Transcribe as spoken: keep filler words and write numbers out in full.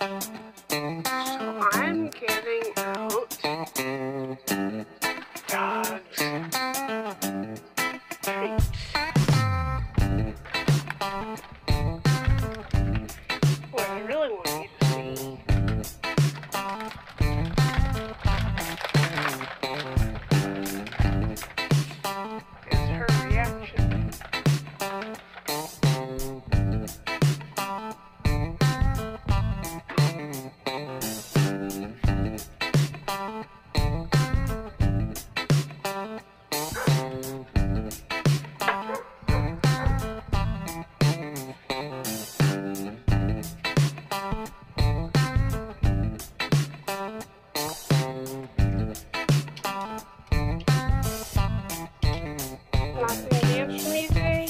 So I'm giving out dogs treats. What I really want you to see is her reaction. Not gonna dance for me today?